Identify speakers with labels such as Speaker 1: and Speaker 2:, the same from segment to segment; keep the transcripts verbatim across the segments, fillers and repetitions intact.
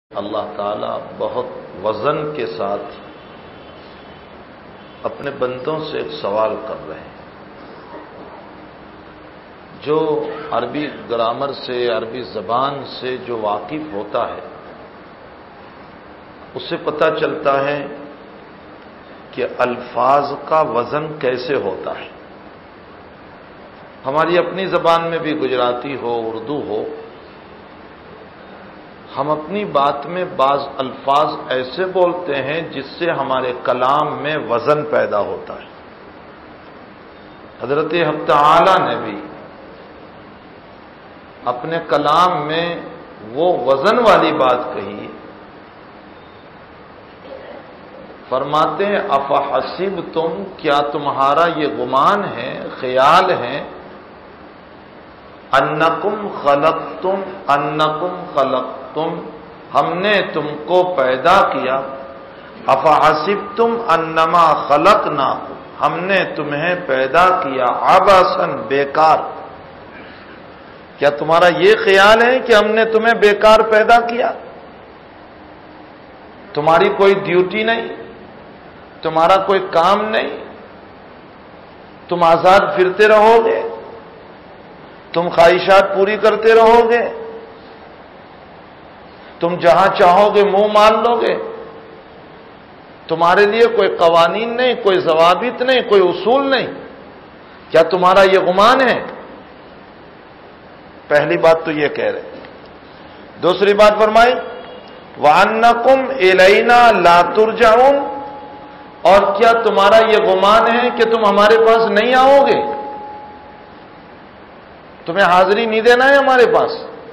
Speaker 1: اللہ تعالیٰ بہت وزن کے ساتھ اپنے بندوں سے ایک سوال کر رہے ہیں۔ جو عربی گرامر سے، عربی زبان سے جو واقف ہوتا ہے اسے پتہ چلتا ہے کہ الفاظ کا وزن کیسے ہوتا ہے۔ ہماری اپنی زبان میں بھی گجراتی ہو، اردو ہو، ہم اپنی بات میں بعض الفاظ ایسے بولتے ہیں جس سے ہمارے کلام میں وزن پیدا ہوتا ہے۔ حضرت حق تعالی نے بھی اپنے کلام میں وہ وزن والی بات کہی، فرماتے ہیں افحسبتم، کیا تمہارا یہ گمان ہے، خیال ہے، انکم خلقتم انکم خلقتم ہم نے تم کو پیدا کیا، افحسبتم انما خلقناکم ہم نے تمہیں پیدا کیا عبثا بیکار، کیا تمہارا یہ خیال ہے کہ ہم نے تمہیں بیکار پیدا کیا؟ تمہاری کوئی ڈیوٹی نہیں، تمہارا کوئی کام نہیں، تم آزاد پھرتے رہو گے، تم خواہشات پوری کرتے رہو گے، تم جہاں چاہو گے منہ مار لو گے، تمہارے لیے کوئی قوانین نہیں، کوئی ضوابط نہیں، کوئی اصول نہیں، کیا تمہارا یہ گمان ہے؟ پہلی بات تو یہ کہہ رہے۔ دوسری بات فرمائی وَأَنَّكُمْ إِلَيْنَا لَا تُرْجَعُونَ، اور کیا تمہارا یہ گمان ہے کہ تم ہمارے پاس نہیں آؤ گے؟ تمہیں حاضری نہیں دینا ہے ہمارے پاس،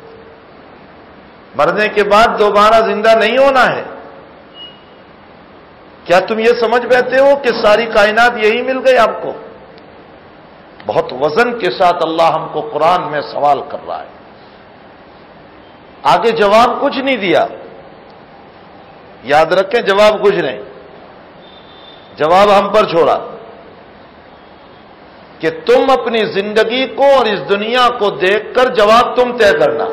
Speaker 1: مرنے کے بعد دوبارہ زندہ نہیں ہونا ہے؟ کیا تم یہ سمجھ بیٹھے ہو کہ ساری کائنات یہی مل گئی آپ کو؟ بہت وزن کے ساتھ اللہ ہم کو قرآن میں سوال کر رہا ہے۔ آگے جواب کچھ نہیں دیا، یاد رکھیں جواب کچھ نہیں، جواب ہم پر چھوڑا کہ تم اپنی زندگی کو اور اس دنیا کو دیکھ کر جواب تم طے کرنا۔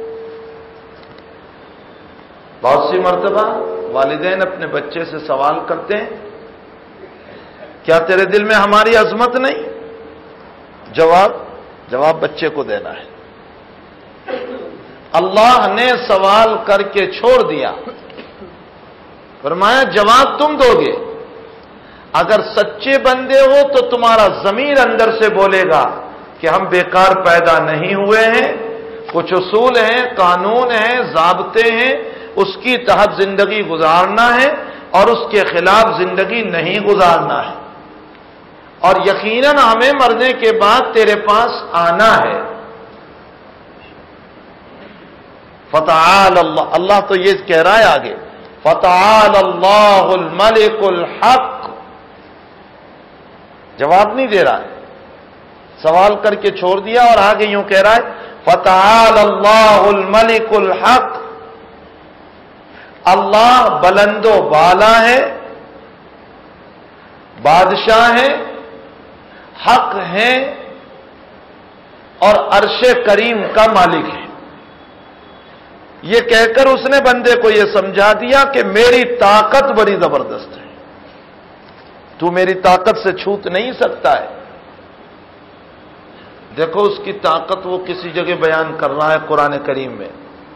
Speaker 1: بہت سی مرتبہ والدین اپنے بچے سے سوال کرتے ہیں کیا تیرے دل میں ہماری عظمت نہیں؟ جواب جواب بچے کو دینا ہے۔ اللہ نے سوال کر کے چھوڑ دیا، فرمایا جواب تم دو گے۔ اگر سچے بندے ہو تو تمہارا ضمیر اندر سے بولے گا کہ ہم بیکار پیدا نہیں ہوئے ہیں، کچھ اصول ہیں، قانون ہیں، ضابطے ہیں، اس کی تحت زندگی گزارنا ہے اور اس کے خلاف زندگی نہیں گزارنا ہے، اور یقیناً ہمیں مرنے کے بعد تیرے پاس آنا ہے۔ فتعال اللہ، اللہ تو یہ کہہ رہا ہے آگے فتعال اللہ الملک الحق، جواب نہیں دے رہا ہے، سوال کر کے چھوڑ دیا اور آگے یوں کہہ رہا ہے فتعال اللہ الملک الحق، اللہ بلند و بالا ہے، بادشاہ ہے، حق ہے، اور عرش کریم کا مالک ہے۔ یہ کہہ کر اس نے بندے کو یہ سمجھا دیا کہ میری طاقت بڑی زبردست ہے، تو میری طاقت سے چھوٹ نہیں سکتا ہے۔ دیکھو اس کی طاقت وہ کسی جگہ بیان کر رہا ہے قرآن کریم میں،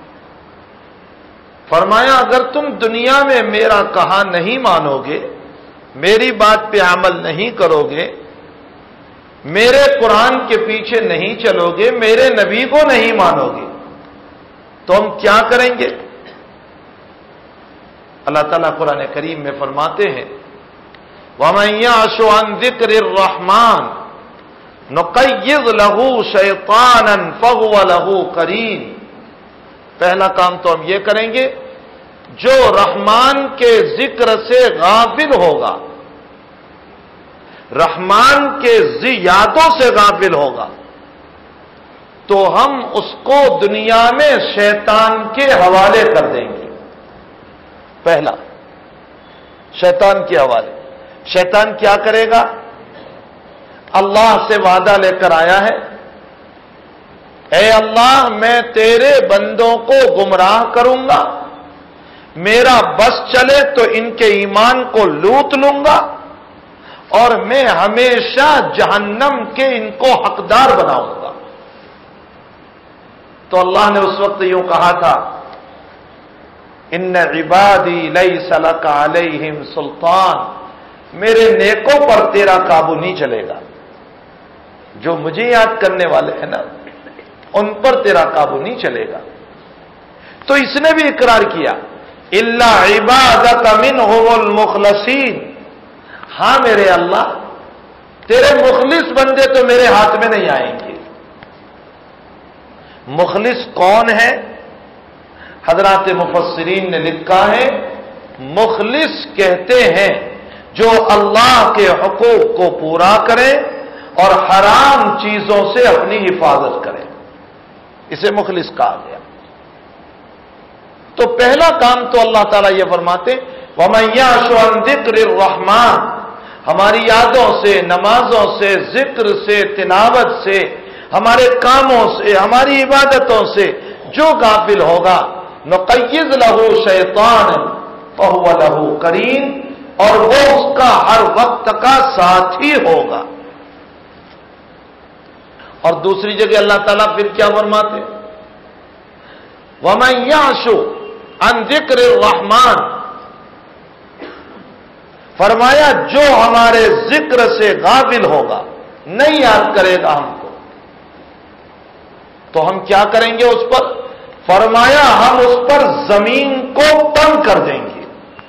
Speaker 1: فرمایا اگر تم دنیا میں میرا کہا نہیں مانو گے، میری بات پہ عمل نہیں کرو گے، میرے قرآن کے پیچھے نہیں چلو گے، میرے نبی کو نہیں مانو گے، تو ہم کیا کریں گے؟ اللہ تعالیٰ قرآن کریم میں فرماتے ہیں وَمَن يَعْشُ عَن ذِكْرِ الرَّحْمَٰنِ نُقَيِّضْ لَهُ شَيْطَانًا فَهُوَ لَهُ قَرِينٌ، پہلا کام تو ہم یہ کریں گے جو رحمان کے ذکر سے غافل ہوگا، رحمان کے یادوں سے غافل ہوگا، تو ہم اس کو دنیا میں شیطان کے حوالے کر دیں گے۔ پہلا شیطان کے حوالے۔ شیطان کیا کرے گا؟ اللہ سے وعدہ لے کر آیا ہے اے اللہ میں تیرے بندوں کو گمراہ کروں گا، میرا بس چلے تو ان کے ایمان کو لوٹ لوں گا اور میں ہمیشہ جہنم کے ان کو حقدار بناؤں گا. تو اللہ نے اس وقت یوں کہا تھا ان عبادی لیس لک علیہم سلطان، میرے نیکوں پر تیرا قابو نہیں چلے گا. جو مجھے یاد کرنے والے ہیں نا ان پر تیرا قابو نہیں چلے گا. تو اس نے بھی اقرار کیا الا عبادک منہم المخلصین، ہاں میرے اللہ تیرے مخلص بندے تو میرے ہاتھ میں نہیں آئیں گے. مخلص کون ہے؟ حضرات مفسرین نے لکھا ہے مخلص کہتے ہیں جو اللہ کے حقوق کو پورا کرے اور حرام چیزوں سے اپنی حفاظت کرے، اسے مخلص کہا گیا. تو پہلا کام تو اللہ تعالیٰ یہ فرماتے وَمَن يَعْشُ عَن ذِكْرِ الرَّحْمَٰنِ، ہماری یادوں سے، نمازوں سے، ذکر سے، تلاوت سے، ہمارے کاموں سے، ہماری عبادتوں سے جو غافل ہوگا نقیض لہو شیطان فہو لہو قرین، اور وہ اس کا ہر وقت کا ساتھی ہوگا. اور دوسری جگہ اللہ تعالیٰ پھر کیا فرماتے وَمَن يَعْشُ عَن ذِكْرِ الرَّحْمَٰنِ، فرمایا جو ہمارے ذکر سے غافل ہوگا، نہیں یاد کرے گا ہم کو، تو ہم کیا کریں گے اس پر؟ فرمایا ہم اس پر زمین کو تنگ کر دیں گے.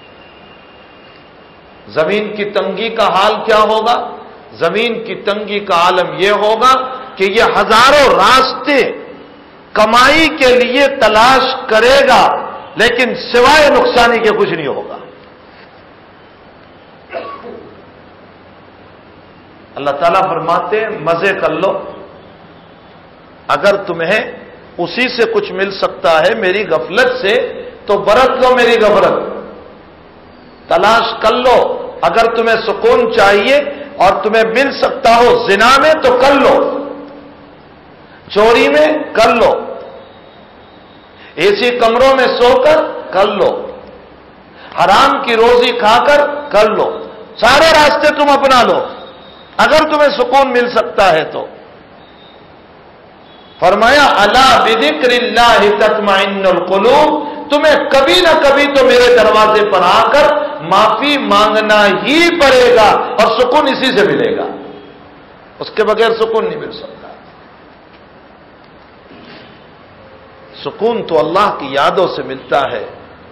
Speaker 1: زمین کی تنگی کا حال کیا ہوگا؟ زمین کی تنگی کا عالم یہ ہوگا کہ یہ ہزاروں راستے کمائی کے لیے تلاش کرے گا لیکن سوائے نقصانی کے کچھ نہیں ہوگا. اللہ تعالیٰ فرماتے ہیں مزے کر لو، اگر تمہیں اسی سے کچھ مل سکتا ہے میری غفلت سے تو برت لو میری غفلت، تلاش کر لو. اگر تمہیں سکون چاہیے اور تمہیں مل سکتا ہو زنا میں تو کر لو، چوری میں کر لو، ایسی کمروں میں سو کر کر لو، حرام کی روزی کھا کر کر لو، سارے راستے تم اپنا لو اگر تمہیں سکون مل سکتا ہے تو. فرمایا الا بذکر اللہ تطمئن القلوب، تمہیں کبھی نہ کبھی تو میرے دروازے پر آ کر معافی مانگنا ہی پڑے گا اور سکون اسی سے ملے گا، اس کے بغیر سکون نہیں مل سکتا. سکون تو اللہ کی یادوں سے ملتا ہے،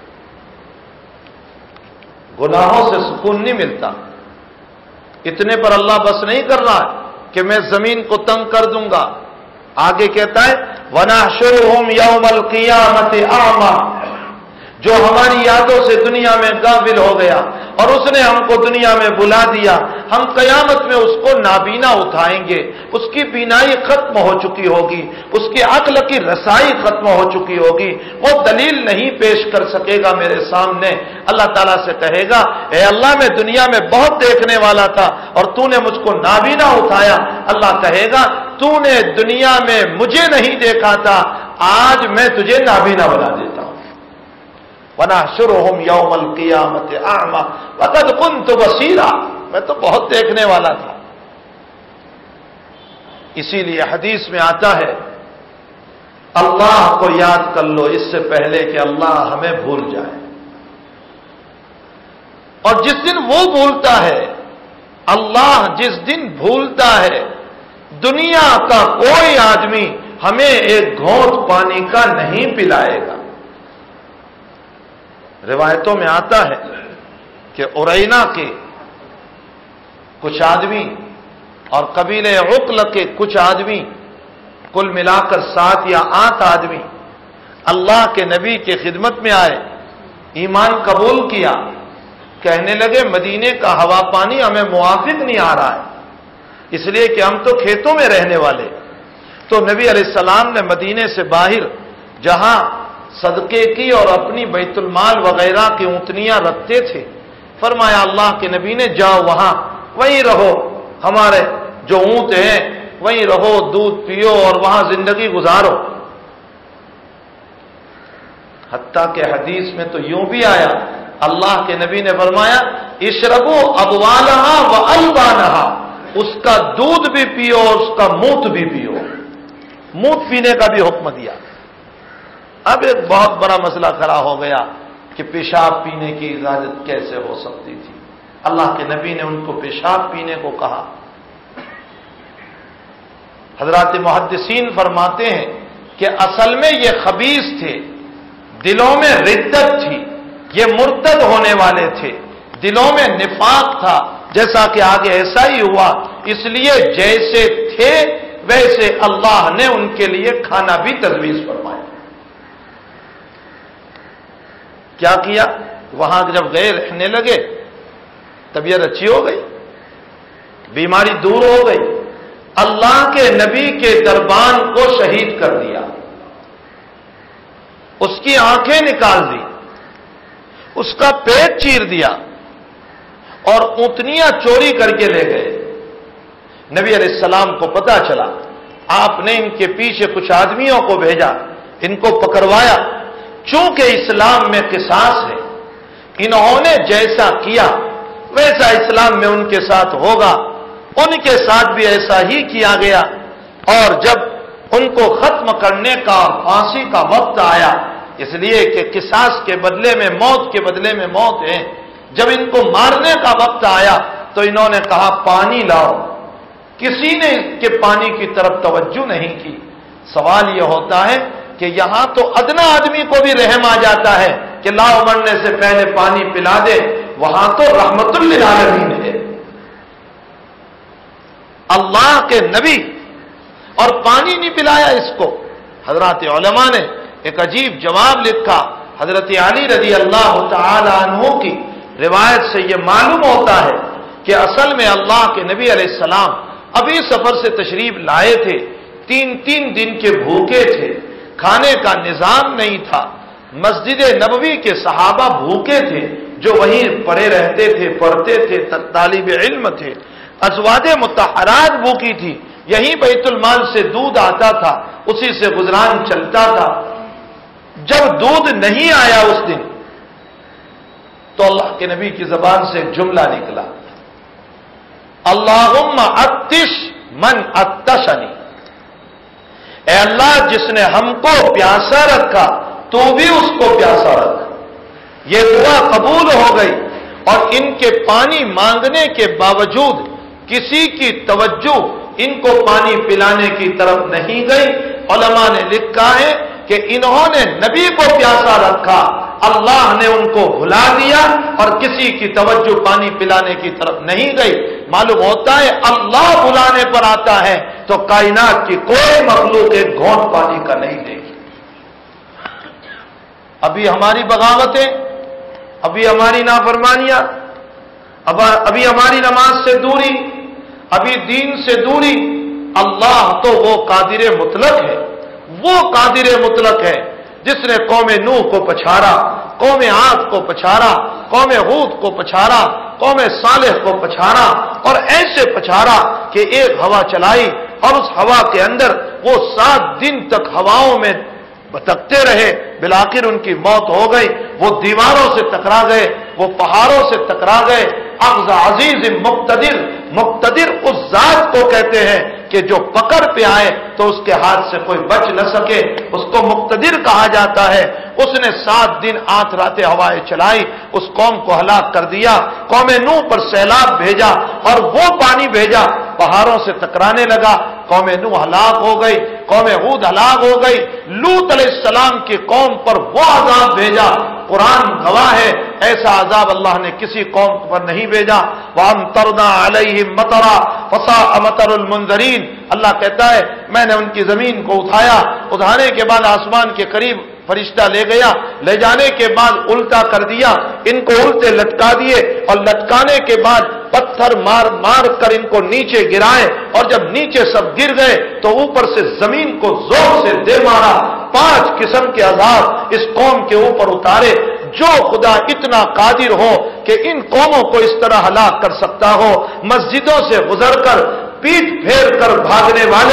Speaker 1: گناہوں سے سکون نہیں ملتا. اتنے پر اللہ بس نہیں کر رہا ہے کہ میں زمین کو تنگ کر دوں گا، آگے کہتا ہے وَنَحْشُرُهُمْ يَوْمَ الْقِيَامَةِ أَعْمَى، جو ہماری یادوں سے دنیا میں غافل ہو گیا اور اس نے ہم کو دنیا میں بلا دیا، ہم قیامت میں اس کو نابینا اٹھائیں گے، اس کی بینائی ختم ہو چکی ہوگی، اس کی عقل کی رسائی ختم ہو چکی ہوگی، وہ دلیل نہیں پیش کر سکے گا میرے سامنے. اللہ تعالیٰ سے کہے گا اے اللہ میں دنیا میں بہت دیکھنے والا تھا اور تو نے مجھ کو نابینا اٹھایا. اللہ کہے گا تو نے دنیا میں مجھے نہیں دیکھا تھا، آج میں تجھے نابینا بنا دیتا ہوں. وَنَحْشُرُهُمْ يَوْمَ الْقِيَامَةِ أَعْمَى وَقَدْ كُنْتُ بَصِيرًا، میں تو بہت دیکھنے والا تھا. اسی لیے حدیث میں آتا ہے اللہ کو یاد کر لو اس سے پہلے کہ اللہ ہمیں بھول جائے. اور جس دن وہ بھولتا ہے، اللہ جس دن بھولتا ہے، دنیا کا کوئی آدمی ہمیں ایک گھونٹ پانی کا نہیں پلائے گا. روایتوں میں آتا ہے کہ ارینا کے کچھ آدمی اور قبیلے عقل کے کچھ آدمی، کل ملا کر سات یا آٹھ آدمی اللہ کے نبی کے خدمت میں آئے، ایمان قبول کیا، کہنے لگے مدینے کا ہوا پانی ہمیں موافق نہیں آ رہا ہے، اس لیے کہ ہم تو کھیتوں میں رہنے والے. تو نبی علیہ السلام نے مدینے سے باہر جہاں صدقے کی اور اپنی بیت المال وغیرہ کی اونٹنیاں رکھتے تھے، فرمایا اللہ کے نبی نے جاؤ وہاں وہیں رہو، ہمارے جو اونٹ ہیں وہیں رہو، دودھ پیو اور وہاں زندگی گزارو. حتیٰ کہ حدیث میں تو یوں بھی آیا، اللہ کے نبی نے فرمایا اشربو ابوالہا و البانہا، اس کا دودھ بھی پیو اور اس کا موت بھی پیو، موت پینے کا بھی حکم دیا۔ اب ایک بہت بڑا مسئلہ کھڑا ہو گیا کہ پیشاب پینے کی اجازت کیسے ہو سکتی تھی؟ اللہ کے نبی نے ان کو پیشاب پینے کو کہا۔ حضرات محدثین فرماتے ہیں کہ اصل میں یہ خبیث تھے، دلوں میں ردت تھی، یہ مرتد ہونے والے تھے، دلوں میں نفاق تھا، جیسا کہ آگے ایسا ہی ہوا، اس لیے جیسے تھے ویسے اللہ نے ان کے لیے کھانا بھی تجویز فرمایا۔ کیا کیا؟ وہاں جب گئے رہنے لگے، طبیعت اچھی ہو گئی، بیماری دور ہو گئی، اللہ کے نبی کے دربان کو شہید کر دیا، اس کی آنکھیں نکال دی، اس کا پیٹ چیر دیا اور اونٹنیاں چوری کر کے لے گئے۔ نبی علیہ السلام کو پتا چلا، آپ نے ان کے پیچھے کچھ آدمیوں کو بھیجا، ان کو پکڑوایا۔ چونکہ اسلام میں قصاص ہے، انہوں نے جیسا کیا ویسا اسلام میں ان کے ساتھ ہوگا، ان کے ساتھ بھی ایسا ہی کیا گیا۔ اور جب ان کو ختم کرنے کا پھانسی کا وقت آیا، اس لیے کہ قصاص کے بدلے میں موت کے بدلے میں موت ہے، جب ان کو مارنے کا وقت آیا تو انہوں نے کہا پانی لاؤ، کسی نے اس کے پانی کی طرف توجہ نہیں کی۔ سوال یہ ہوتا ہے کہ یہاں تو ادنا آدمی کو بھی رحم آ جاتا ہے کہ لاؤ مرنے سے پہلے پانی پلا دے، وہاں تو رحمت للعالمین ہے، اللہ کے نبی، اور پانی نہیں پلایا اس کو۔ حضرات علماء نے ایک عجیب جواب لکھا۔ حضرت علی رضی اللہ تعالی عنہ کی روایت سے یہ معلوم ہوتا ہے کہ اصل میں اللہ کے نبی علیہ السلام ابھی سفر سے تشریف لائے تھے، تین تین دن کے بھوکے تھے، کھانے کا نظام نہیں تھا، مسجد نبوی کے صحابہ بھوکے تھے جو وہیں پڑے رہتے تھے، پڑھتے تھے، طالب علم تھے، ازواج مطہرات بھوکی تھی، یہی بیت المال سے دودھ آتا تھا، اسی سے گزران چلتا تھا۔ جب دودھ نہیں آیا اس دن تو اللہ کے نبی کی زبان سے جملہ نکلا، اللہم اتش من اتشنی، اے اللہ جس نے ہم کو پیاسا رکھا تو بھی اس کو پیاسا رکھ۔ یہ دعا قبول ہو گئی اور ان کے پانی مانگنے کے باوجود کسی کی توجہ ان کو پانی پلانے کی طرف نہیں گئی۔ علماء نے لکھا ہے کہ انہوں نے نبی کو پیاسا رکھا، اللہ نے ان کو بھلا دیا اور کسی کی توجہ پانی پلانے کی طرف نہیں گئی۔ معلوم ہوتا ہے اللہ بلانے پر آتا ہے تو کائنات کی کوئی مخلوق ایک گھونٹ پانی کا نہیں دے گی۔ ابھی ہماری بغاوتیں، ابھی ہماری نافرمانیاں، ابھی ہماری نماز سے دوری، ابھی دین سے دوری، اللہ تو وہ قادر مطلق ہے، وہ قادر مطلق ہے جس نے قوم نوح کو پچھاڑا، قوم عاد کو پچھاڑا، قوم ہود کو پچھاڑا، قوم صالح کو پچھاڑا، اور ایسے پچھاڑا کہ ایک ہوا چلائی اور اس ہوا کے اندر وہ سات دن تک ہواؤں میں بھٹکتے رہے، بالآخر ان کی موت ہو گئی۔ وہ دیواروں سے ٹکرا گئے، وہ پہاڑوں سے ٹکرا گئے۔ اخذ عزیز مقتدر، مقتدر اس ذات کو کہتے ہیں کہ جو پکڑ پہ آئے تو اس کے ہاتھ سے کوئی بچ نہ سکے، اس کو مقتدر کہا جاتا ہے۔ اس نے سات دن آٹھ راتیں ہوائیں چلائی، اس قوم کو ہلاک کر دیا۔ قوم نوح پر سیلاب بھیجا اور وہ پانی بھیجا، پہاڑوں سے ٹکرانے لگا، قوم نوح ہلاک ہو گئی، قوم ہود ہلاک ہو گئی۔ لوط علیہ السلام کی قوم پر وہ عذاب بھیجا، قرآن گواہ ہے ایسا عذاب اللہ نے کسی قوم پر نہیں بھیجا۔ وَأَمْطَرْنَا عَلَيْهِمْ مَطَرًا فَسَاءَ مَطَرُ الْمُنذَرِينَ، اللہ کہتا ہے میں نے ان کی زمین کو اٹھایا، اٹھانے کے بعد آسمان کے قریب فرشتہ لے گیا، لے جانے کے بعد الٹا کر دیا، ان کو الٹے لٹکا دیے، اور لٹکانے کے بعد پتھر مار مار کر ان کو نیچے گرائے، اور جب نیچے سب گر گئے تو اوپر سے زمین کو زور سے دے مارا۔ پانچ قسم کے عذاب اس قوم کے اوپر اتارے۔ جو خدا اتنا قادر ہو کہ ان قوموں کو اس طرح ہلاک کر سکتا ہو، مسجدوں سے گزر کر پیٹ پھیر کر بھاگنے والے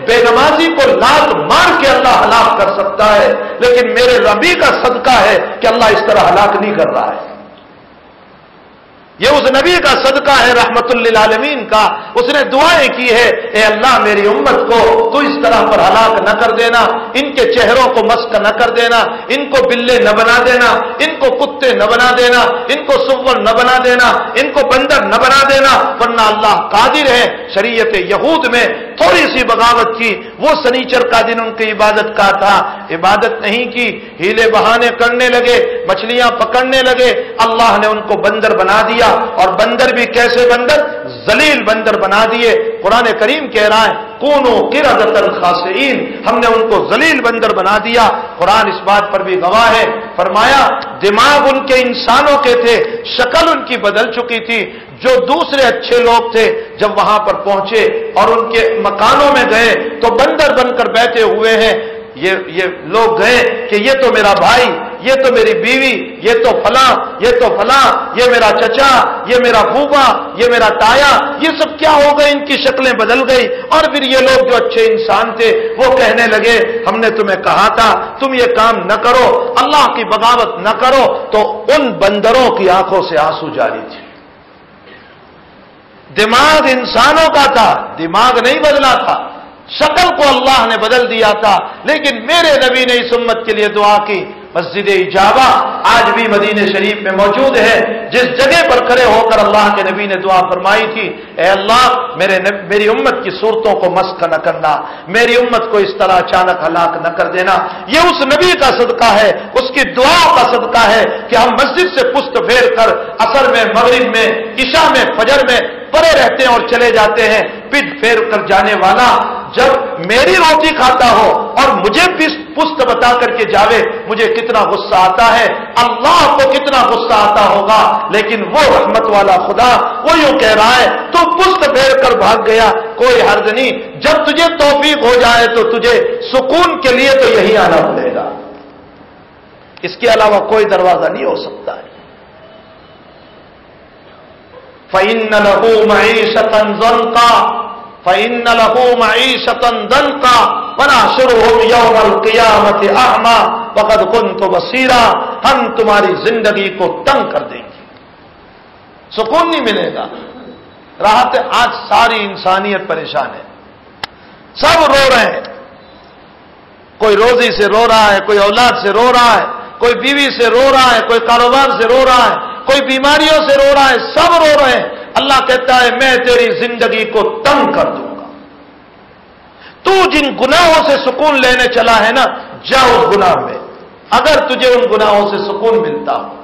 Speaker 1: بے نمازی کو لات مار کے اللہ ہلاک کر سکتا ہے، لیکن میرے نبی کا صدقہ ہے کہ اللہ اس طرح ہلاک نہیں کر رہا ہے۔ یہ اس نبی کا صدقہ ہے رحمت للعالمین کا، اس نے دعائیں کی ہے، اے اللہ میری امت کو تو اس طرح پر ہلاک نہ کر دینا، ان کے چہروں کو مسک نہ کر دینا، ان کو بلے نہ بنا دینا، ان کو کتے نہ بنا دینا، ان کو سور نہ بنا دینا، ان کو بندر نہ بنا دینا، ورنہ اللہ قادر ہے۔ شریعت یہود میں تھوڑی سی بغاوت کی، وہ سنیچر کا دن ان کی عبادت کا تھا، عبادت نہیں کی، ہیلے بہانے کرنے لگے، مچھلیاں پکڑنے لگے، اللہ نے ان کو بندر بنا دیا، اور بندر بھی کیسے بندر؟ ذلیل بندر بنا دیے۔ قرآن کریم کہہ رہا ہے کونوا قردۃ خاسئین، ہم نے ان کو ذلیل بندر بنا دیا۔ قرآن اس بات پر بھی گواہ ہے، فرمایا دماغ ان کے انسانوں کے تھے، شکل ان کی بدل چکی تھی۔ جو دوسرے اچھے لوگ تھے جب وہاں پر پہنچے اور ان کے مکانوں میں گئے تو بندر بن کر بیٹھے ہوئے ہیں۔ یہ یہ لوگ گئے کہ یہ تو میرا بھائی، یہ تو میری بیوی، یہ تو فلاں، یہ تو فلاں، یہ میرا چچا، یہ میرا پھوپھا، یہ میرا تایا، یہ سب کیا ہو گئے؟ ان کی شکلیں بدل گئی۔ اور پھر یہ لوگ جو اچھے انسان تھے وہ کہنے لگے ہم نے تمہیں کہا تھا تم یہ کام نہ کرو، اللہ کی بغاوت نہ کرو۔ تو ان بندروں کی آنکھوں سے آنسو جاری تھے۔ دماغ انسانوں کا تھا، دماغ نہیں بدلا تھا، شکل کو اللہ نے بدل دیا تھا، لیکن میرے نبی نے اس امت کے لیے دعا کی۔ مسجد اجابہ آج بھی مدینہ شریف میں موجود ہے، جس جگہ پر کھڑے ہو کر اللہ کے نبی نے دعا فرمائی تھی، اے اللہ میرے نب... میری امت کی صورتوں کو مسخ نہ کرنا، میری امت کو اس طرح اچانک ہلاک نہ کر دینا۔ یہ اس نبی کا صدقہ ہے، اس کی دعا کا صدقہ ہے کہ ہم مسجد سے پشت پھیر کر عصر میں، مغرب میں، عشاء میں، فجر میں پڑے رہتے ہیں اور چلے جاتے ہیں۔ پیٹ پھیر کر جانے والا جب میری روٹی کھاتا ہو اور مجھے پشت بتا کر کے جاوے، مجھے کتنا غصہ آتا ہے، اللہ کو کتنا غصہ آتا ہوگا۔ لیکن وہ رحمت والا خدا وہ یوں کہہ رہا ہے تو پشت پھیر کر بھاگ گیا، کوئی حرج نہیں، جب تجھے توفیق ہو جائے تو تجھے سکون کے لیے تو یہی آنا پڑے گا، اس کے علاوہ کوئی دروازہ نہیں ہو سکتا ہے۔ فَإِنَّ لَهُ مَعِيشَةً ضَنْكًا فَإِنَّ لَهُ مَعِيشَةً ضَنْكًا وَنَحْشُرُهُ يَوْمَ الْقِيَامَةِ أَعْمَى وَقَدْ كُنْتُ بَصِيرًا، ہم تمہاری زندگی کو تنگ کر دیں گے، سکون نہیں ملے گا، راحت۔ آج ساری انسانیت پریشان ہے، سب رو رہے ہیں، کوئی روزی سے رو رہا ہے، کوئی اولاد سے رو رہا ہے، کوئی بیوی سے رو رہا ہے، کوئی کاروبار سے رو رہا ہے، کوئی بیماریوں سے رو رہا ہے، سب رو رہے ہیں۔ اللہ کہتا ہے میں تیری زندگی کو تنگ کر دوں گا، تو جن گناہوں سے سکون لینے چلا ہے نا، جا اس گناہ میں، اگر تجھے ان گناہوں سے سکون ملتا ہو۔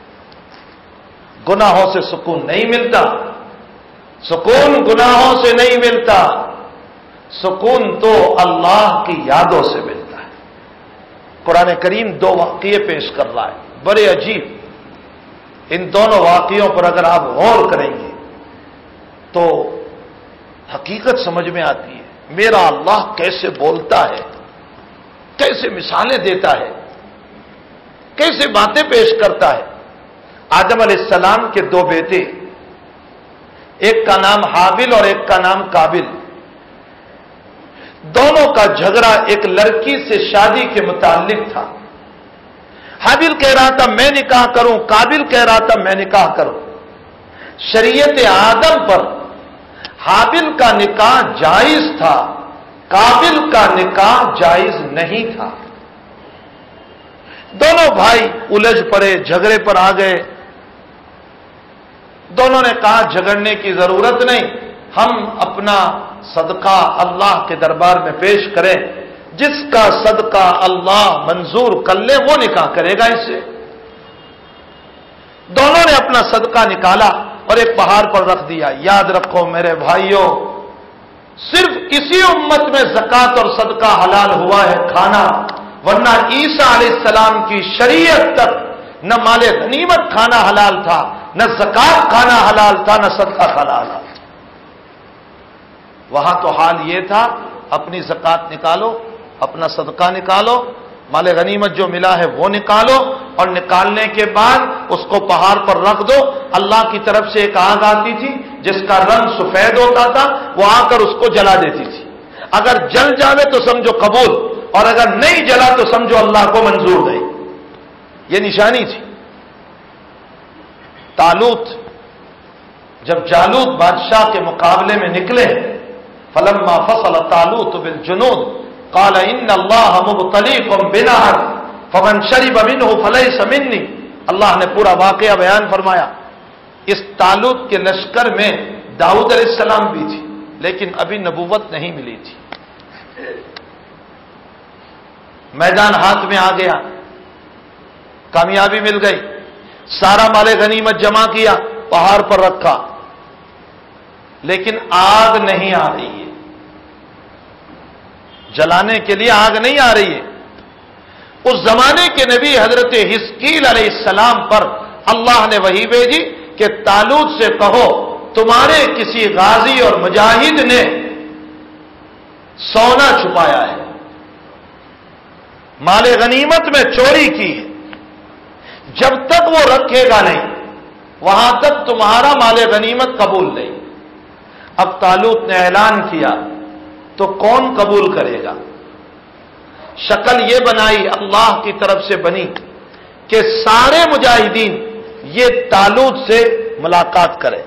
Speaker 1: گناہوں سے سکون نہیں ملتا، سکون گناہوں سے نہیں ملتا، سکون تو اللہ کی یادوں سے ملتا ہے۔ قرآن کریم دو واقعے پیش کر رہا ہے بڑے عجیب، ان دونوں واقعوں پر اگر آپ غور کریں گے تو حقیقت سمجھ میں آتی ہے، میرا اللہ کیسے بولتا ہے، کیسے مثالیں دیتا ہے، کیسے باتیں پیش کرتا ہے۔ آدم علیہ السلام کے دو بیٹے، ایک کا نام حابل اور ایک کا نام قابل، دونوں کا جھگڑا ایک لڑکی سے شادی کے متعلق تھا۔ حابل کہہ رہا تھا میں نکاح کروں، قابل کہہ رہا تھا میں نکاح کروں۔ شریعت آدم پر حابل کا نکاح جائز تھا، قابل کا نکاح جائز نہیں تھا۔ دونوں بھائی الجھ پڑے، جھگڑے پر آ گئے۔ دونوں نے کہا جھگڑنے کی ضرورت نہیں، ہم اپنا صدقہ اللہ کے دربار میں پیش کریں، جس کا صدقہ اللہ منظور کر لے وہ نکاح کرے گا اس سے۔ دونوں نے اپنا صدقہ نکالا اور ایک پہاڑ پر رکھ دیا۔ یاد رکھو میرے بھائیوں، صرف اسی امت میں زکوٰۃ اور صدقہ حلال ہوا ہے کھانا، ورنہ عیسیٰ علیہ السلام کی شریعت تک نہ مال غنیمت کھانا حلال تھا، نہ زکوٰۃ کھانا حلال تھا، نہ صدقہ حلال تھا۔ وہاں تو حال یہ تھا اپنی زکوٰۃ نکالو، اپنا صدقہ نکالو، مال غنیمت جو ملا ہے وہ نکالو، اور نکالنے کے بعد اس کو پہاڑ پر رکھ دو۔ اللہ کی طرف سے ایک آگ آتی تھی جس کا رنگ سفید ہوتا تھا، وہ آ کر اس کو جلا دیتی تھی۔ اگر جل جاوے تو سمجھو قبول، اور اگر نہیں جلا تو سمجھو اللہ کو منظور نہیں۔ یہ نشانی تھی۔ طالوت جب جالوت بادشاہ کے مقابلے میں نکلے، فلما فصل طالوت بالجنود قال ان اللہ مبتلیکم بنہر فمن شرب منہ فلیس منی، اللہ نے پورا واقعہ بیان فرمایا۔ اس طالوت کے لشکر میں داؤد علیہ السلام بھی تھی، لیکن ابھی نبوت نہیں ملی تھی۔ میدان ہاتھ میں آ گیا، کامیابی مل گئی، سارا مال غنیمت جمع کیا، پہاڑ پر رکھا، لیکن آگ نہیں آ رہی ہے، جلانے کے لیے آگ نہیں آ رہی ہے۔ اس زمانے کے نبی حضرت حزقیل علیہ السلام پر اللہ نے وحی بھیجی کہ طالوت سے کہو تمہارے کسی غازی اور مجاہد نے سونا چھپایا ہے، مال غنیمت میں چوری کی ہے، جب تک وہ رکھے گا نہیں وہاں تک تمہارا مال غنیمت قبول نہیں۔ اب طالوت نے اعلان کیا تو کون قبول کرے گا؟ شکل یہ بنائی اللہ کی طرف سے بنی کہ سارے مجاہدین یہ طالوت سے ملاقات کرے۔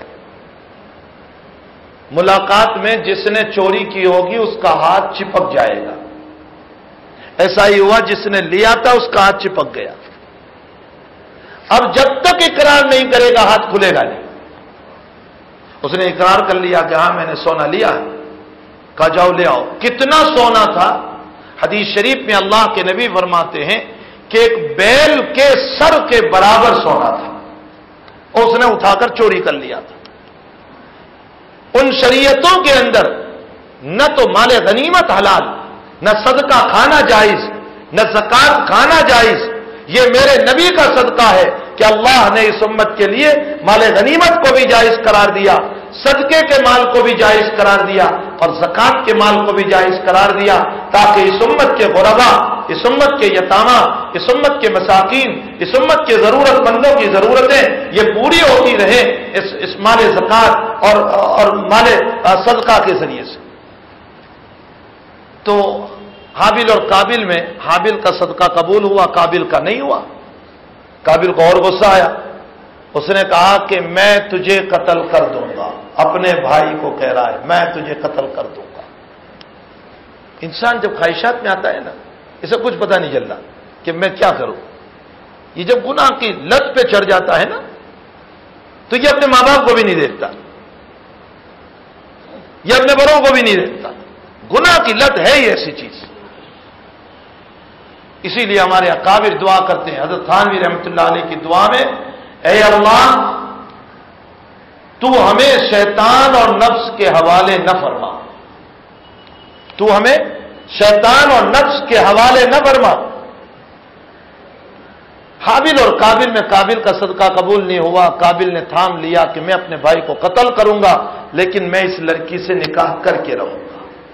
Speaker 1: ملاقات میں جس نے چوری کی ہوگی اس کا ہاتھ چپک جائے گا۔ ایسا ہی ہوا، جس نے لیا تھا اس کا ہاتھ چپک گیا۔ اب جب تک اقرار نہیں کرے گا ہاتھ کھلے گا نہیں۔ اس نے اقرار کر لیا کہ ہاں میں نے سونا لیا ہے، کہا جاؤ لے آؤ۔ کتنا سونا تھا؟ حدیث شریف میں اللہ کے نبی فرماتے ہیں کہ ایک بیل کے سر کے برابر سونا تھا، اور اس نے اٹھا کر چوری کر لیا تھا۔ ان شریعتوں کے اندر نہ تو مال غنیمت حلال، نہ صدقہ کھانا جائز، نہ زکات کھانا جائز۔ یہ میرے نبی کا صدقہ ہے کہ اللہ نے اس امت کے لیے مال غنیمت کو بھی جائز قرار دیا، صدقے کے مال کو بھی جائز قرار دیا، اور زکات کے مال کو بھی جائز قرار دیا، تاکہ اس امت کے غربا، اس امت کے یتامہ، اس امت کے مساکین، اس امت کے ضرورت مندوں کی ضرورتیں یہ پوری ہوتی رہیں اس, اس مال زکات اور, اور مال صدقہ کے ذریعے سے۔ تو حابل اور قابل میں حابل کا صدقہ قبول ہوا، قابل کا نہیں ہوا۔ قابل کو اور غصہ آیا، اس نے کہا کہ میں تجھے قتل کر دوں گا، اپنے بھائی کو کہہ رہا ہے میں تجھے قتل کر دوں گا۔ انسان جب خواہشات میں آتا ہے نا، اسے کچھ پتہ نہیں چلتا کہ میں کیا کروں۔ یہ جب گناہ کی لت پہ چڑھ جاتا ہے نا تو یہ اپنے ماں باپ کو بھی نہیں دیکھتا، یہ اپنے بڑوں کو بھی نہیں دیکھتا۔ گناہ کی لت ہے ہی ایسی چیز۔ اسی لیے ہمارے اکابر دعا کرتے ہیں، حضرت تھانوی رحمۃ اللہ علیہ کی دعا میں، اے اللہ تو ہمیں شیطان اور نفس کے حوالے نہ فرما، تو ہمیں شیطان اور نفس کے حوالے نہ فرما۔ حابل اور قابل میں قابل کا صدقہ قبول نہیں ہوا، قابل نے تھام لیا کہ میں اپنے بھائی کو قتل کروں گا، لیکن میں اس لڑکی سے نکاح کر کے رہوں گا۔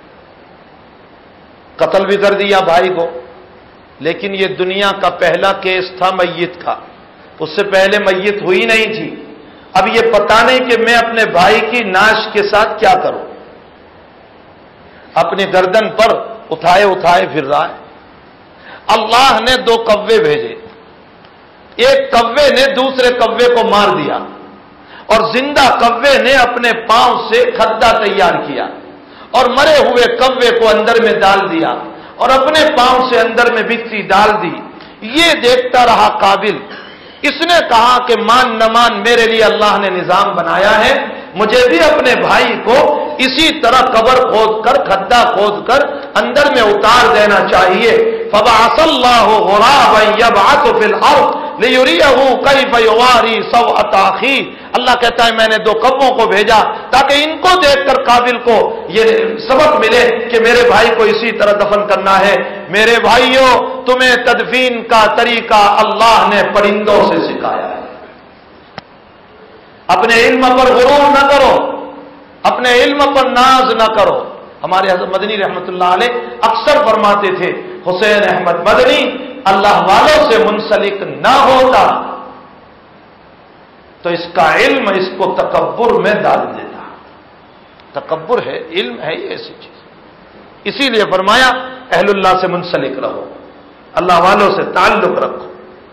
Speaker 1: قتل بھی کر دیا بھائی کو، لیکن یہ دنیا کا پہلا کیس تھا میت کا، اس سے پہلے میت ہوئی نہیں تھی۔ اب یہ پتا نہیں کہ میں اپنے بھائی کی ناش کے ساتھ کیا کروں، اپنی گردن پر اٹھائے اٹھائے پھر رہا ہے۔ اللہ نے دو کوے بھیجے، ایک کوے نے دوسرے کوے کو مار دیا، اور زندہ کوے نے اپنے پاؤں سے کھدا تیار کیا اور مرے ہوئے کوے کو اندر میں ڈال دیا اور اپنے پاؤں سے اندر میں بکسی ڈال دی۔ یہ دیکھتا رہا قابل، اس نے کہا کہ مان نہ مان میرے لیے اللہ نے نظام بنایا ہے، مجھے بھی اپنے بھائی کو اسی طرح قبر کھود کر کھدا کھود کر اندر میں اتار دینا چاہیے۔ فبعث اللہ غرابا یبعث فی الارض لیریہ کیف یواری سوءۃ اخیہ، اللہ کہتا ہے میں نے دو کووں کو بھیجا تاکہ ان کو دیکھ کر قابل کو یہ سبق ملے کہ میرے بھائی کو اسی طرح دفن کرنا ہے۔ میرے بھائیوں، تمہیں تدفین کا طریقہ اللہ نے پرندوں سے سکھایا ہے۔ اپنے علم پر غرور نہ کرو، اپنے علم پر ناز نہ کرو۔ ہمارے حضرت مدنی رحمت اللہ علیہ اکثر فرماتے تھے، حسین احمد مدنی اللہ والوں سے منسلک نہ ہوتا تو اس کا علم اس کو تکبر میں ڈال دیتا۔ تکبر ہے، علم ہے یہ ایسی چیز، اسی لیے فرمایا اہل اللہ سے منسلک رہو، اللہ والوں سے تعلق رکھو۔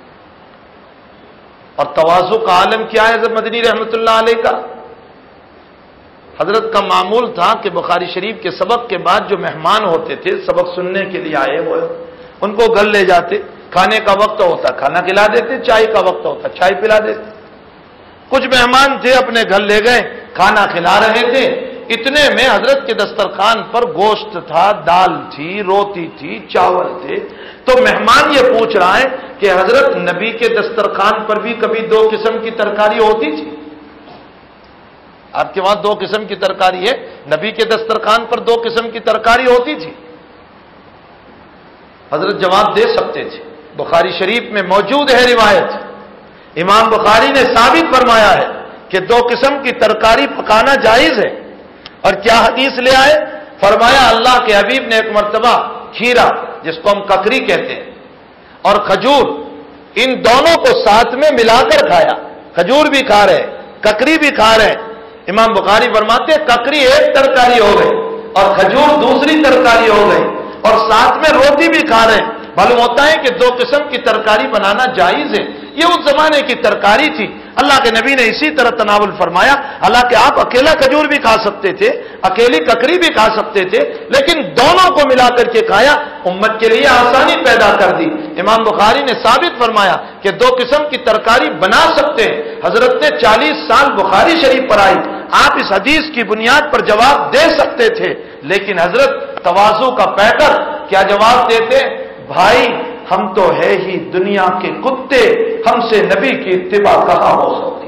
Speaker 1: اور تواضع کا عالم کیا ہے حضرت مدنی رحمۃ اللہ علیہ کا؟ حضرت کا معمول تھا کہ بخاری شریف کے سبق کے بعد جو مہمان ہوتے تھے سبق سننے کے لیے آئے ہوئے، ان کو گھر لے جاتے، کھانے کا وقت ہوتا کھانا کھلا دیتے، چائے کا وقت ہوتا چائے پلا دیتے۔ کچھ مہمان تھے اپنے گھر لے گئے، کھانا کھلا رہے تھے، اتنے میں حضرت کے دسترخوان پر گوشت تھا، دال تھی، روٹی تھی، چاول تھے۔ تو مہمان یہ پوچھ رہا ہے کہ حضرت نبی کے دسترخوان پر بھی کبھی دو قسم کی ترکاری ہوتی تھی؟ آپ کے وہاں دو قسم کی ترکاری ہے، نبی کے دسترخوان پر دو قسم کی ترکاری ہوتی تھی؟ حضرت جواب دے سکتے تھے، بخاری شریف میں موجود ہے روایت، امام بخاری نے ثابت فرمایا ہے کہ دو قسم کی ترکاری پکانا جائز ہے۔ اور کیا حدیث لے آئے؟ فرمایا اللہ کے حبیب نے ایک مرتبہ کھیرا، جس کو ہم ککری کہتے ہیں، اور کھجور، ان دونوں کو ساتھ میں ملا کر کھایا۔ کھجور بھی کھا رہے، ککری بھی کھا رہے۔ امام بخاری فرماتے ہیں ککری ایک ترکاری ہو گئی اور کھجور دوسری ترکاری ہو گئی، اور ساتھ میں روٹی بھی کھا رہے ہیں۔ معلوم ہوتا ہے کہ دو قسم کی ترکاری بنانا جائز ہے۔ یہ اس زمانے کی ترکاری تھی، اللہ کے نبی نے اسی طرح تناول فرمایا۔ حالانکہ آپ اکیلا کھجور بھی کھا سکتے تھے، اکیلی ککری بھی کھا سکتے تھے، لیکن دونوں کو ملا کر کے کھایا، امت کے لیے آسانی پیدا کر دی۔ امام بخاری نے ثابت فرمایا کہ دو قسم کی ترکاری بنا سکتے ہیں۔ حضرت نے چالیس سال بخاری شریف پڑھائی، آپ اس حدیث کی بنیاد پر جواب دے سکتے تھے، لیکن حضرت تواضع کا پیکر کیا جواب دیتے؟ بھائی ہم تو ہے ہی دنیا کے کتے، ہم سے نبی کی اتباع کہاں ہو سکتی؟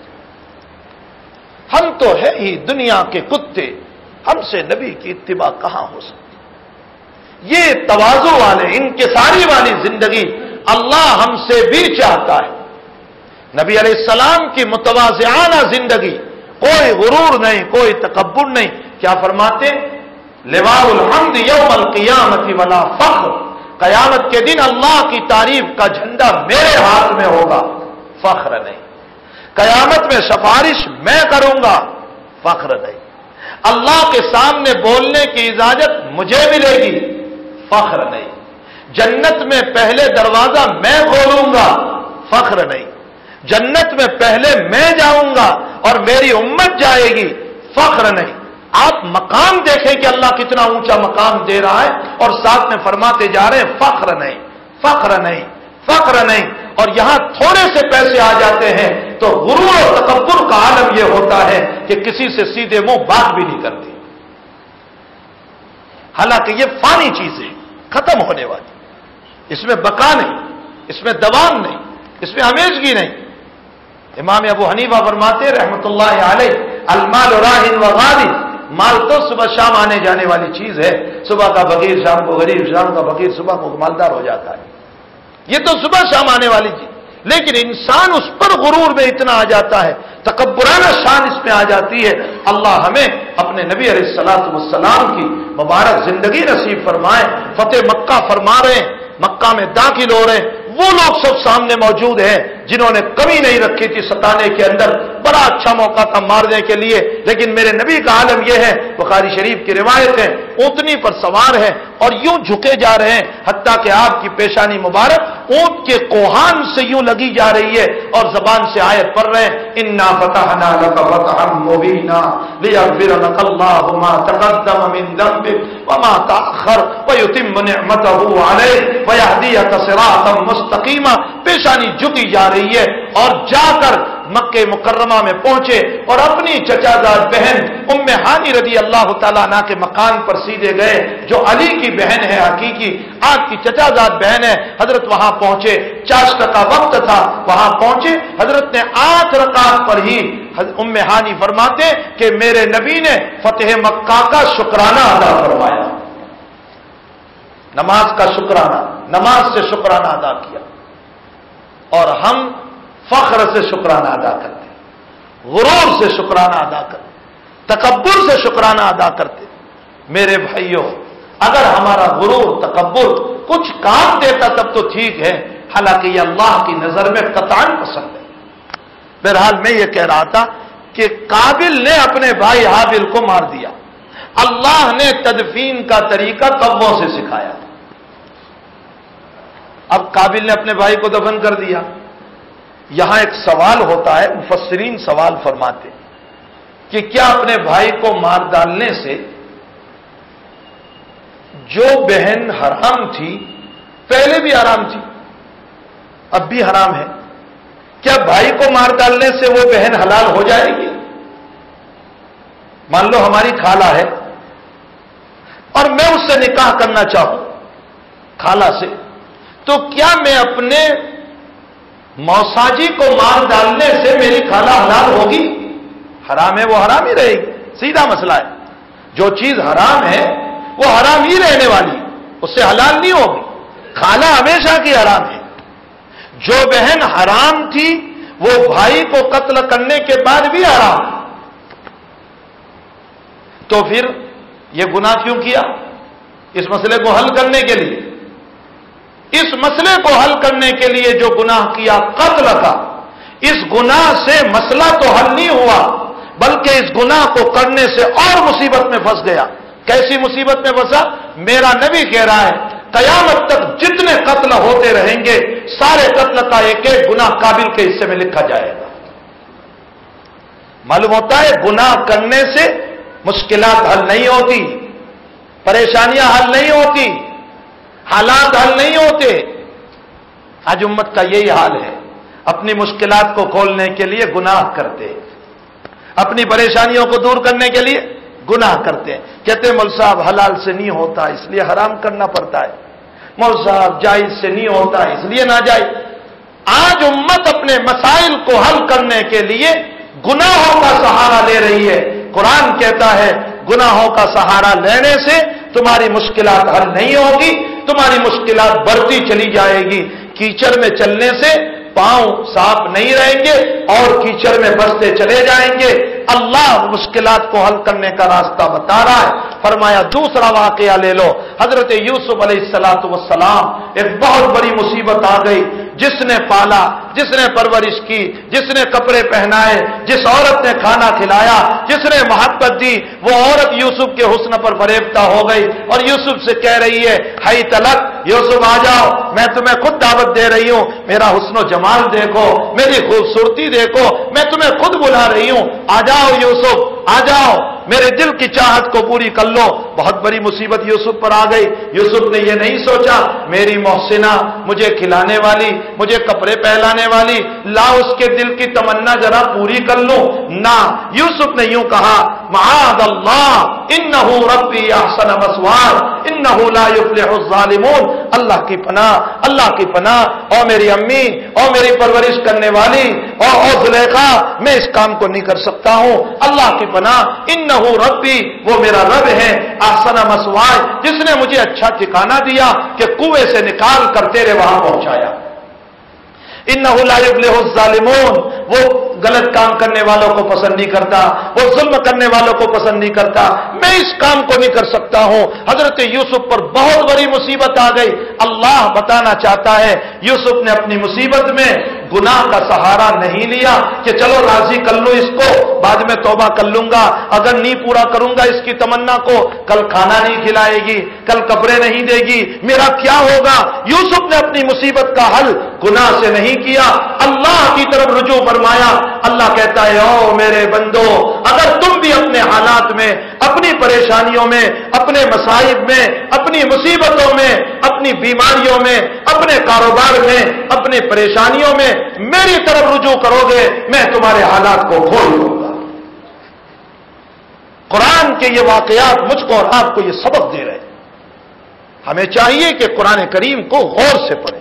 Speaker 1: ہم تو ہے ہی دنیا کے کتے، ہم سے نبی کی اتباع کہاں ہو سکتی؟ یہ تواضع والے، انکساری والی زندگی اللہ ہم سے بھی چاہتا ہے۔ نبی علیہ السلام کی متواضعانہ زندگی، کوئی غرور نہیں، کوئی تکبر نہیں۔ کیا فرماتے؟ لواء الحمد یوم القیامت ولا فخر، قیامت کے دن اللہ کی تعریف کا جھنڈا میرے ہاتھ میں ہوگا، فخر نہیں۔ قیامت میں سفارش میں کروں گا، فخر نہیں۔ اللہ کے سامنے بولنے کی اجازت مجھے ملے گی، فخر نہیں۔ جنت میں پہلے دروازہ میں کھولوں گا، فخر نہیں۔ جنت میں پہلے میں جاؤں گا اور میری امت جائے گی، فخر نہیں۔ آپ مقام دیکھیں کہ اللہ کتنا اونچا مقام دے رہا ہے، اور ساتھ میں فرماتے جا رہے ہیں فخر نہیں، فخر نہیں، فخر نہیں۔ اور یہاں تھوڑے سے پیسے آ جاتے ہیں تو غرور اور تکبر کا عالم یہ ہوتا ہے کہ کسی سے سیدھے منہ بات بھی نہیں کرتی، حالانکہ یہ فانی چیز ہے، ختم ہونے والی، اس میں بقا نہیں، اس میں دوام نہیں، اس میں ہمیشگی نہیں۔ امام ابو حنیفہ فرماتے رحمت اللہ علیہ المال راہن و غادی، مال تو صبح شام آنے جانے والی چیز ہے، صبح کا فقیر شام کو غریب، شام کا فقیر صبح کو مالدار ہو جاتا ہے، یہ تو صبح شام آنے والی چیز۔ لیکن انسان اس پر غرور میں اتنا آ جاتا ہے، تکبرانہ شان اس میں آ جاتی ہے۔ اللہ ہمیں اپنے نبی علیہ الصلوۃ والسلام کی مبارک زندگی نصیب فرمائے۔ فتح مکہ فرما رہے ہیں، مکہ میں داخل ہو رہے ہیں، وہ لوگ سب سامنے موجود ہیں جنہوں نے کمی نہیں رکھی تھی ستانے کے اندر، بڑا اچھا موقع تھا مارنے کے لیے، لیکن میرے نبی کا عالم یہ ہے، بخاری شریف کی روایت ہے، اونٹنی پر سوار ہے اور یوں جھکے جا رہے ہیں، حتیٰ کہ آپ کی پیشانی مبارک اونٹ کے کوہان سے یوں لگی جا رہی ہے، اور زبان سے آیت پڑھ رہے ہیں انا فتحنا لک فتحا مبینا لیغفر لک اللہ ما تقدم من ذنبک وما تأخر ویتم نعمته علیک ویہدیک صراطا مستقیما۔ پیشانی جھکی جا رہی ہے اور جا کر مکہ مکرمہ میں پہنچے اور اپنی چچا زاد بہن ام ہانی رضی اللہ تعالیٰ عنہ کے مکان پر سیدھے گئے، جو علی کی بہن ہے حقیقی، آپ کی چچا زاد بہن ہے۔ حضرت وہاں پہنچے، چاشت کا وقت تھا، وہاں پہنچے، حضرت نے آٹھ رکعت پر ہی ام ہانی فرماتے کہ میرے نبی نے فتح مکہ کا شکرانہ ادا فرمایا، نماز کا شکرانہ، نماز سے شکرانہ ادا کیا، اور ہم فخر سے شکرانہ ادا کرتے، غرور سے شکرانہ ادا کرتے، تکبر سے شکرانہ ادا کرتے۔ میرے بھائیوں، اگر ہمارا غرور تکبر کچھ کام دیتا تب تو ٹھیک ہے، حالانکہ یہ اللہ کی نظر میں قطعاً پسند ہے۔ بہرحال میں یہ کہہ رہا تھا کہ قابل نے اپنے بھائی حابل کو مار دیا، اللہ نے تدفین کا طریقہ کبوں سے سکھایا. اب قابل نے اپنے بھائی کو دفن کر دیا. یہاں ایک سوال ہوتا ہے، مفسرین سوال فرماتے کہ کیا اپنے بھائی کو مار ڈالنے سے جو بہن حرام تھی، پہلے بھی حرام تھی اب بھی حرام ہے، کیا بھائی کو مار ڈالنے سے وہ بہن حلال ہو جائے گی؟ مان لو ہماری خالہ ہے اور میں اس سے نکاح کرنا چاہوں خالہ سے، تو کیا میں اپنے موساجی کو مار ڈالنے سے میری خالہ حلال ہوگی؟ حرام ہے وہ حرام ہی رہے گی. سیدھا مسئلہ ہے. جو چیز حرام ہے وہ حرام ہی رہنے والی، اس سے حلال نہیں ہوگی. خالہ ہمیشہ کی حرام ہے. جو بہن حرام تھی وہ بھائی کو قتل کرنے کے بعد بھی حرام. تو پھر یہ گناہ کیوں کیا؟ اس مسئلے کو حل کرنے کے لیے اس مسئلے کو حل کرنے کے لیے جو گناہ کیا قتل کا، اس گناہ سے مسئلہ تو حل نہیں ہوا بلکہ اس گناہ کو کرنے سے اور مصیبت میں پھنس گیا. کیسی مصیبت میں پھنسا؟ میرا نبی کہہ رہا ہے قیامت تک جتنے قتل ہوتے رہیں گے سارے قتل کا ایک ایک گناہ قابل کے حصے میں لکھا جائے گا. معلوم ہوتا ہے گناہ کرنے سے مشکلات حل نہیں ہوتی، پریشانیاں حل نہیں ہوتی، حالات حل نہیں ہوتے. آج امت کا یہی حال ہے، اپنی مشکلات کو کھولنے کے لیے گناہ کرتے، اپنی پریشانیوں کو دور کرنے کے لیے گناہ کرتے ہیں. کہتے ہیں مول صاحب حلال سے نہیں ہوتا اس لیے حرام کرنا پڑتا ہے، مول صاحب جائز سے نہیں ہوتا اس لیے ناجائز. آج امت اپنے مسائل کو حل کرنے کے لیے گناہوں کا سہارا لے رہی ہے. قرآن کہتا ہے گناہوں کا سہارا لینے سے تمہاری مشکلات حل نہیں ہوگی، تمہاری مشکلات بڑھتی چلی جائے گی. کیچڑ میں چلنے سے پاؤں صاف نہیں رہیں گے اور کیچڑ میں بستے چلے جائیں گے. اللہ مشکلات کو حل کرنے کا راستہ بتا رہا ہے. فرمایا دوسرا واقعہ لے لو، حضرت یوسف علیہ الصلوۃ والسلام، ایک بہت بڑی مصیبت آ گئی. جس نے پالا، جس نے پرورش کی، جس نے کپڑے پہنائے، جس عورت نے کھانا کھلایا، جس نے محبت دی، وہ عورت یوسف کے حسن پر فریفتہ ہو گئی اور یوسف سے کہہ رہی ہے ہائی تلک یوسف آ جاؤ، میں تمہیں خود دعوت دے رہی ہوں، میرا حسن و جمال دیکھو، میری خوبصورتی دیکھو، میں تمہیں خود بلا رہی ہوں، آ جاؤ یوسف آ جاؤ، میرے دل کی چاہت کو پوری کر لو. بہت بڑی مصیبت یوسف پر آ گئی. یوسف نے یہ نہیں سوچا میری محسنہ، مجھے کھلانے والی، مجھے کپڑے پہلانے والی، لا اس کے دل کی تمنا ذرا پوری کر لوں. نہ، یوسف نے یوں کہا معاذ اللہ انہ ربی احسن مثوار انہ لا یفلح الظالمون. اللہ کی پناہ، اللہ کی پناہ، او میری امی، او میری پرورش کرنے والی، او او زلیخا، میں اس کام کو نہیں کر سکتا ہوں. اللہ کی پناہ، انہ ربی، وہ میرا رب ہے، احسن مثوار، جس نے مجھے اچھا ٹھکانہ دیا کہ کنویں سے نکال کر تیرے وہاں پہنچایا. انہ لا یفلح الظالمون، وہ غلط کام کرنے والوں کو پسند نہیں کرتا، وہ ظلم کرنے والوں کو پسند نہیں کرتا، میں اس کام کو نہیں کر سکتا ہوں. حضرت یوسف پر بہت بڑی مصیبت آ گئی. اللہ بتانا چاہتا ہے یوسف نے اپنی مصیبت میں گناہ کا سہارا نہیں لیا کہ چلو راضی کر لوں اس کو، بعد میں توبہ کر لوں گا، اگر نہیں پورا کروں گا اس کی تمنا کو، کل کھانا نہیں کھلائے گی، کل کپڑے نہیں دے گی، میرا کیا ہوگا. یوسف نے اپنی مصیبت کا حل گناہ سے نہیں کیا، اللہ کی طرف رجوع فرمایا. اللہ کہتا ہے او میرے بندو، اگر تم بھی اپنے حالات میں، اپنی پریشانیوں میں، اپنے مصائب میں، اپنی مصیبتوں میں، اپنی بیماریوں میں، اپنے کاروبار میں، اپنے پریشانیوں میں میری طرف رجوع کرو گے، میں تمہارے حالات کو کھول دوں گا. قرآن کے یہ واقعات مجھ کو اور آپ کو یہ سبق دے رہے ہیں. ہمیں چاہیے کہ قرآن کریم کو غور سے پڑھیں.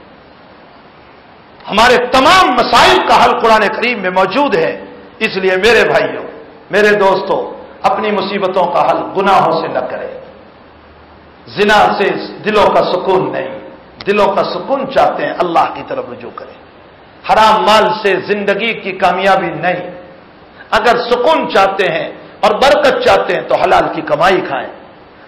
Speaker 1: ہمارے تمام مسائل کا حل قرآن کریم میں موجود ہے. اس لیے میرے بھائیوں، میرے دوستوں، اپنی مصیبتوں کا حل گناہوں سے نہ کریں. زنا سے دلوں کا سکون نہیں، دلوں کا سکون چاہتے ہیں اللہ کی طرف رجوع کریں. حرام مال سے زندگی کی کامیابی نہیں. اگر سکون چاہتے ہیں اور برکت چاہتے ہیں تو حلال کی کمائی کھائیں.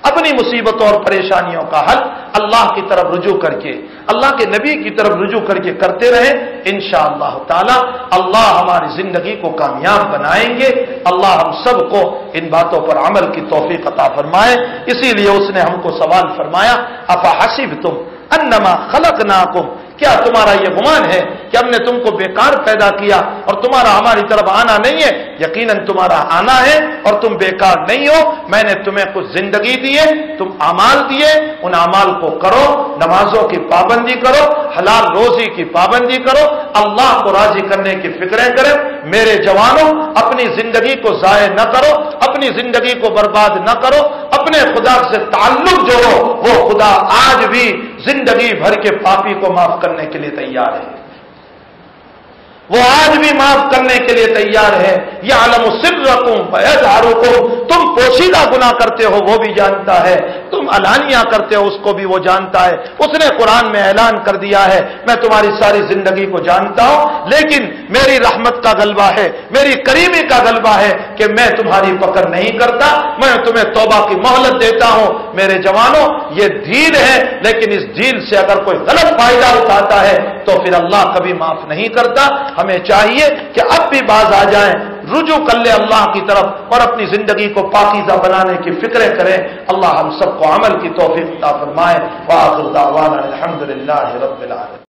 Speaker 1: اپنی مصیبتوں اور پریشانیوں کا حل اللہ کی طرف رجوع کر کے، اللہ کے نبی کی طرف رجوع کر کے کرتے رہیں، انشاءاللہ تعالی اللہ ہماری زندگی کو کامیاب بنائیں گے۔ اللہ ہم سب کو ان باتوں پر عمل کی توفیق عطا فرمائے۔ اسی لیے اس نے ہم کو سوال فرمایا، افحسبتم انما خلقناکم، کیا تمہارا یہ گمان ہے کہ ہم نے تم کو بیکار پیدا کیا اور تمہارا ہماری طرف آنا نہیں ہے؟ یقیناً تمہارا آنا ہے اور تم بیکار نہیں ہو۔ میں نے تمہیں کچھ زندگی دی ہے، تم اعمال دیے، ان اعمال کو کرو، نمازوں کی پابندی کرو، حلال روزی کی پابندی کرو، اللہ کو راضی کرنے کی فکریں کریں۔ میرے جوانوں، اپنی زندگی کو ضائع نہ کرو، اپنی زندگی کو برباد نہ کرو، اپنے خدا سے تعلق جوڑو، وہ خدا آج بھی زندگی بھر کے پاپی کو معاف کرنے کے لیے تیار ہے، وہ آج بھی معاف کرنے کے لیے تیار ہے۔ یعلم سرکم ویجہرکم، تم پوشیدہ گناہ کرتے ہو وہ بھی جانتا ہے، تم علانیہ کرتے ہو اس کو بھی وہ جانتا ہے۔ اس نے قرآن میں اعلان کر دیا ہے، میں تمہاری ساری زندگی کو جانتا ہوں، لیکن میری رحمت کا غلبہ ہے، میری کریمی کا غلبہ ہے کہ میں تمہاری پکڑ نہیں کرتا، میں تمہیں توبہ کی مہلت دیتا ہوں۔ میرے جوانوں، یہ ڈھیل ہے، لیکن اس ڈھیل سے اگر کوئی غلط فائدہ اٹھاتا ہے تو پھر اللہ کبھی معاف نہیں کرتا۔ ہمیں چاہیے کہ اب بھی باز آ جائیں، رجوع کر لے اللہ کی طرف اور اپنی زندگی کو پاکیزہ بنانے کی فکریں کریں۔ اللہ ہم سب کو عمل کی توفیق عطا فرمائے۔ وآخر دعوانا الحمدللہ رب العالمین۔